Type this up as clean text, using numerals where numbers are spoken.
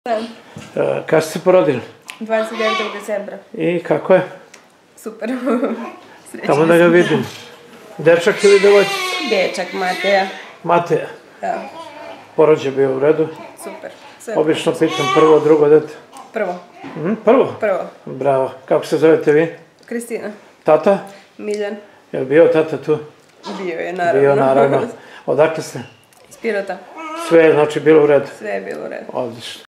Kad ste se porodili? 29. decembra. I kako je? Super. Tamo da ga vidim. Dečak ili devojčica? Dečak, Mateja. Mateja. Da. Porođaj bio u redu? Super. Obično pitam prvo, drugo dete. Prvo. Prvo? Prvo. Bravo. Kako se zovete vi? Kristina. Tata? Miljan. Je li bio tata tu? Bio je, naravno. Bio, naravno. Odakle ste? Iz Pirota. Sve je znači bilo u redu? Sve je bilo u redu. Odlično.